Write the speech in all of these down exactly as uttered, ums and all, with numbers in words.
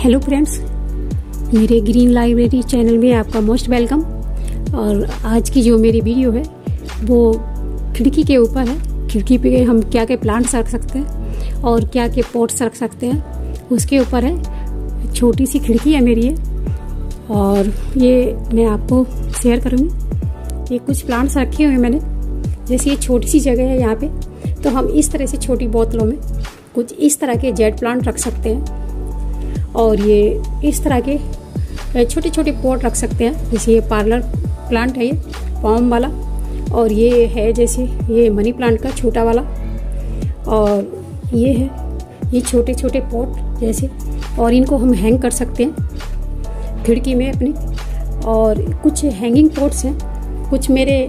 Hello friends, मेरे green library channel में आपका मोस्ट वेलकम। और आज की जो मेरी वीडियो है वो खिड़की के ऊपर है। खिड़की पे हम क्या क्या प्लांट्स रख सकते हैं और क्या क्या पॉट्स रख सकते हैं उसके ऊपर है। छोटी सी खिड़की है मेरी है और ये मैं आपको शेयर करूँगी। ये कुछ प्लांट्स रखे हुए हैं मैंने, जैसे ये छोटी सी जगह है यहाँ पे, तो हम इस तरह से छोटी बोतलों में कुछ इस तरह के जेड प्लांट रख सकते हैं। और ये इस तरह के छोटे छोटे पॉट रख सकते हैं, जैसे ये पार्लर प्लांट है, ये पॉम वाला, और ये है जैसे ये मनी प्लांट का छोटा वाला, और ये है ये छोटे छोटे पॉट जैसे, और इनको हम हैंग कर सकते हैं खिड़की में अपनी। और कुछ हैंगिंग पॉट्स हैं, कुछ मेरे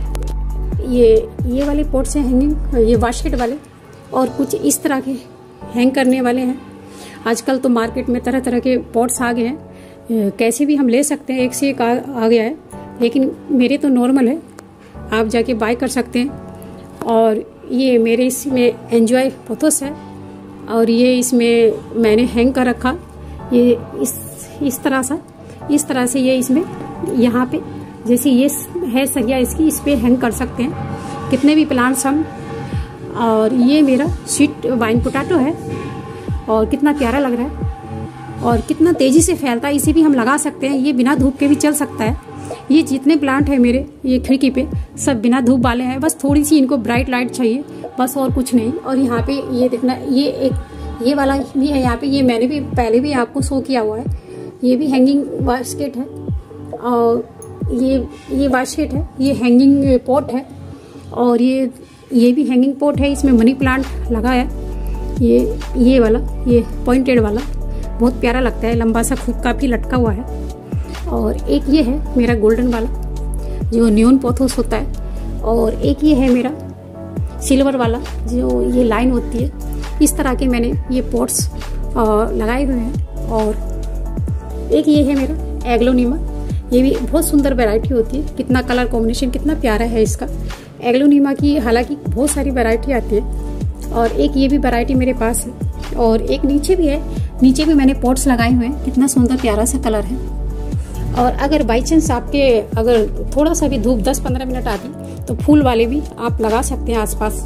ये ये वाले पॉट्स हैं हैंगिंग, ये बास्केट वाले, और कुछ इस तरह के हैंग करने वाले हैं। आजकल तो मार्केट में तरह तरह के पॉट्स आ गए हैं, कैसे भी हम ले सकते हैं, एक से एक आ, आ गया है, लेकिन मेरे तो नॉर्मल है, आप जाके बाय कर सकते हैं। और ये मेरे इसमें एंजॉय पोथोस है, और ये इसमें मैंने हैंग कर रखा, ये इस इस तरह सा इस तरह से ये इसमें यहाँ पे जैसे ये है सरिया इसकी, इस पे हैंग कर सकते हैं कितने भी प्लांट्स हम। और ये मेरा स्वीट वाइन पोटैटो है, और कितना प्यारा लग रहा है और कितना तेजी से फैलता है। इसे भी हम लगा सकते हैं, ये बिना धूप के भी चल सकता है। ये जितने प्लांट है मेरे ये खिड़की पे सब बिना धूप वाले हैं, बस थोड़ी सी इनको ब्राइट लाइट चाहिए, बस और कुछ नहीं। और यहाँ पे ये देखना, ये एक ये वाला भी है यहाँ पे, ये मैंने भी पहले भी आपको शो किया हुआ है। ये भी हैंगिंग बास्केट है, और ये ये बास्केट है, ये हैंगिंग पॉट है, और ये ये भी हैंगिंग पॉट है, इसमें मनी प्लांट लगा है। ये ये वाला ये पॉइंटेड वाला बहुत प्यारा लगता है, लंबा सा खूब काफ़ी लटका हुआ है। और एक ये है मेरा गोल्डन वाला जो नियॉन पोथोस होता है, और एक ये है मेरा सिल्वर वाला जो ये लाइन होती है। इस तरह के मैंने ये पॉट्स लगाए हुए हैं। और एक ये है मेरा एग्लोनिमा, ये भी बहुत सुंदर वैरायटी होती है, कितना कलर कॉम्बिनेशन कितना प्यारा है इसका। एग्लोनिमा की हालांकि बहुत सारी वैरायटी आती है, और एक ये भी वैरायटी मेरे पास है, और एक नीचे भी है, नीचे भी मैंने पॉट्स लगाए हुए हैं, कितना सुंदर प्यारा सा कलर है। और अगर बाई चांस आपके अगर थोड़ा सा भी धूप दस पंद्रह मिनट आती तो फूल वाले भी आप लगा सकते हैं आसपास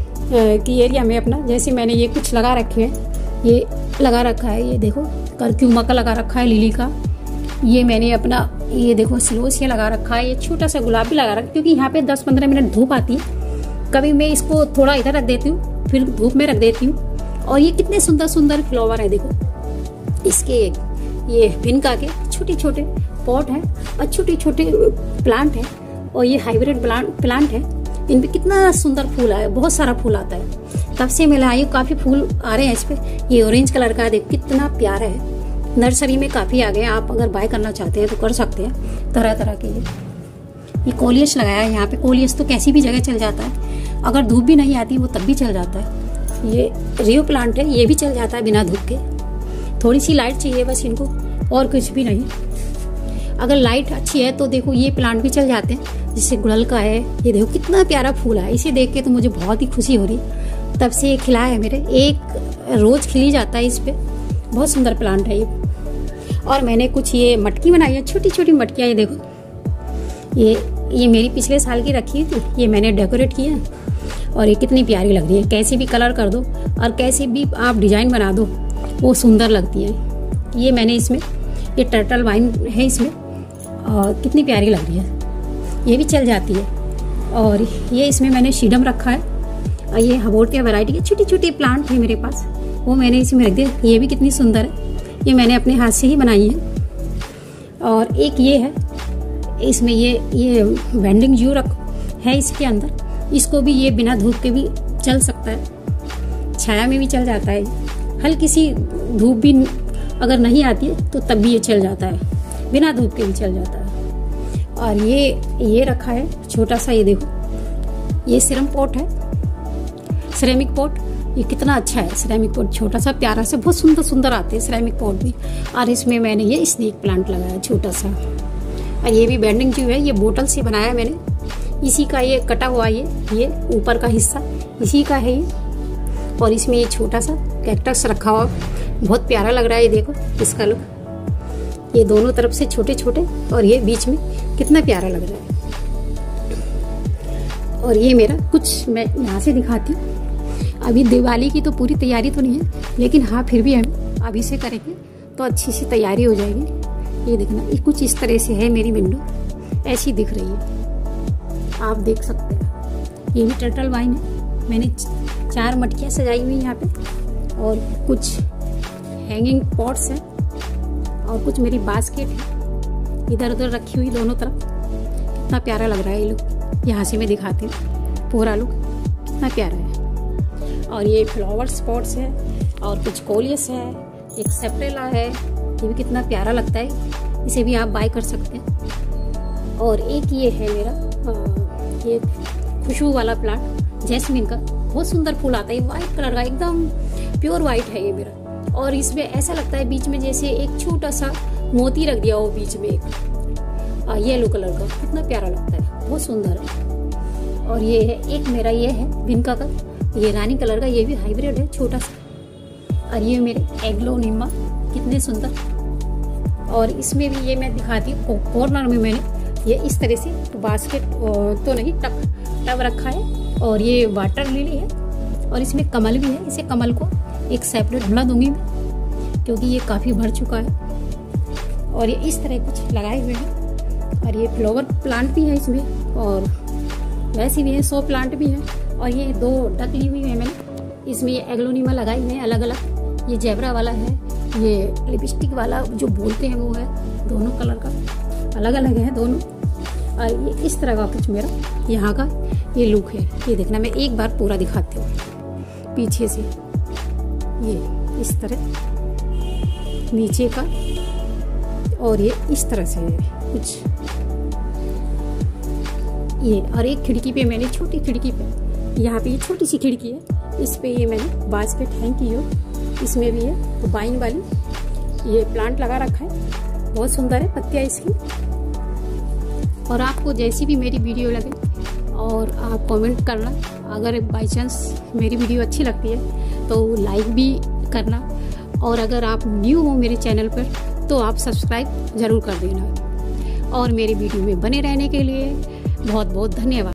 की एरिया में अपना। जैसे मैंने ये कुछ लगा रखे हैं, ये लगा रखा है, ये देखो करक्यूमा का लगा रखा है, लिली का, ये मैंने अपना ये देखो सिलोसिया लगा रखा है, ये छोटा सा गुलाब भी लगा रखा है, क्योंकि यहाँ पे दस पंद्रह मिनट धूप आती है। कभी मैं इसको थोड़ा इधर रख देती हूँ, फिर धूप में रख देती हूँ। और ये कितने सुंदर सुंदर फ्लावर है, देखो इसके ये भिनका के छोटे छोटे पॉट है और छोटे छोटे प्लांट है, और ये हाइब्रिड प्लांट प्लांट है। इन पे कितना सुंदर फूल आया, बहुत सारा फूल आता है, तब से मैं लाई, काफी फूल आ रहे हैं इस पे। ये ऑरेंज कलर का है, देखो कितना प्यारा है। नर्सरी में काफी आ गए, आप अगर बाय करना चाहते हैं तो कर सकते हैं, तरह तरह के। ये ये कोलियस लगाया है यहाँ पे, कोलियस तो कैसी भी जगह चल जाता है, अगर धूप भी नहीं आती वो तब भी चल जाता है। ये रियो प्लांट है, ये भी चल जाता है बिना धूप के, थोड़ी सी लाइट चाहिए बस इनको, और कुछ भी नहीं। अगर लाइट अच्छी है तो देखो ये प्लांट भी चल जाते हैं, जैसे गुड़हल का है, ये देखो कितना प्यारा फूल है, इसे देख के तो मुझे बहुत ही खुशी हो रही। तब से ये खिला है मेरे, एक रोज खिली जाता है इस पे, बहुत सुंदर प्लांट है ये। और मैंने कुछ ये मटकी बनाई है, छोटी छोटी मटकियाँ, ये देखो ये ये मेरी पिछले साल की रखी थी, ये मैंने डेकोरेट किया है, और ये कितनी प्यारी लग रही है। कैसे भी कलर कर दो और कैसे भी आप डिजाइन बना दो वो सुंदर लगती है। ये मैंने इसमें ये टर्टल वाइन है इसमें, और कितनी प्यारी लग रही है, ये भी चल जाती है। और ये इसमें मैंने शीडम रखा है, और ये हबोर्ड के वैरायटी के छोटी छोटी प्लांट है मेरे पास, वो मैंने इसमें रख दिया। ये भी कितनी सुंदर है, ये मैंने अपने हाथ से ही बनाई है। और एक ये है, इसमें ये ये बेंडिंग जू रख है इसके अंदर, इसको भी ये बिना धूप के भी चल सकता है, छाया में भी चल जाता है, हल्की सी धूप भी अगर नहीं आती है तो तब भी ये चल जाता है, बिना धूप के भी चल जाता है। और ये ये रखा है छोटा सा, ये देखो ये सिरम पॉट है, सिरेमिक पॉट, ये कितना अच्छा है सिरेमिक पॉट, छोटा सा प्यारा सा, बहुत सुंदर सुंदर आते हैं सिरेमिक पॉट भी। और इसमें मैंने ये स्नेक प्लांट लगाया छोटा सा, और ये भी बेंडिंग जो है ये बोतल से बनाया मैंने, इसी का ये कटा हुआ ये ये ऊपर का हिस्सा इसी का है ये। और इसमें ये छोटा सा कैक्टस रखा हुआ बहुत प्यारा लग रहा है। ये देखो इसका लुक, ये दोनों तरफ से छोटे छोटे और ये बीच में कितना प्यारा लग रहा है। और ये मेरा कुछ मैं यहाँ से दिखाती हूँ। अभी दिवाली की तो पूरी तैयारी तो नहीं है, लेकिन हाँ फिर भी हम अभी से करेंगे तो अच्छी सी तैयारी हो जाएगी। ये देखना, ये कुछ इस तरह से है मेरी विंडो, ऐसी दिख रही है, आप देख सकते हैं। ये भी टर्टल वाइन है। मैंने चार मटकियाँ सजाई हुई यहाँ पे, और कुछ हैंगिंग पॉट्स हैं, और कुछ मेरी बास्केट है इधर उधर रखी हुई दोनों तरफ। कितना प्यारा लग रहा है ये लुक। यहाँ से मैं दिखाती हूँ पूरा लुक, कितना प्यारा है। और ये फ्लावर्स पॉट्स है, और कुछ कोलियस है, एक सेपरेला है, ये भी कितना प्यारा लगता है। इसे भी आप बाय कर सकते हैं। और एक ये है मेरा आ, ये खुशबू वाला प्लांट, जैस्मिन का, बहुत सुंदर फूल आता है, वाइट कलर का, एकदम प्योर वाइट है ये मेरा। और इसमें ऐसा लगता है बीच में जैसे एक छोटा सा मोती रख दिया हो बीच में, एक येलो कलर का, कितना प्यारा लगता है, बहुत सुंदर है। और ये है एक मेरा, ये है विनका का, ये रानी कलर का, ये भी हाइब्रिड है छोटा सा। और ये मेरे एग्लोनिमा, कितने सुंदर। और इसमें भी ये मैं दिखाती हूँ, कॉर्नर में मैंने ये इस तरह से बास्केट तो नहीं, टब टब रखा है। और ये वाटर लिली है, और इसमें कमल भी है। इसे कमल को एक सेपरेट ढूंढा दूंगी मैं, क्योंकि ये काफ़ी भर चुका है। और ये इस तरह कुछ लगाए हुए हैं। और ये फ्लावर प्लांट भी है इसमें, और वैसे भी है, सौ प्लांट भी है। और ये दो डक ली हुई है मैंने, इसमें ये एग्लोनिमा लगाई हुई है अलग अलग। ये जेब्रा वाला है, ये लिपस्टिक वाला जो बोलते हैं वो है, दोनों कलर का अलग अलग है दोनों। और ये इस तरह का कुछ मेरा यहाँ का ये लुक है। ये देखना, मैं एक बार पूरा दिखाती हूँ पीछे से। ये इस तरह नीचे का, और ये इस तरह से है कुछ ये। और एक खिड़की पे मैंने, छोटी खिड़की पे, यहाँ पे ये छोटी सी खिड़की है, इस पे ये मैंने बास्केट हैंग की हो, इसमें भी है तो वाइन वाली ये प्लांट लगा रखा है, बहुत सुंदर है पत्तियाँ इसकी। और आपको जैसी भी मेरी वीडियो लगे, और आप कमेंट करना, अगर बाई चांस मेरी वीडियो अच्छी लगती है तो लाइक भी करना। और अगर आप न्यू हो मेरे चैनल पर तो आप सब्सक्राइब ज़रूर कर देना। और मेरी वीडियो में बने रहने के लिए बहुत बहुत धन्यवाद।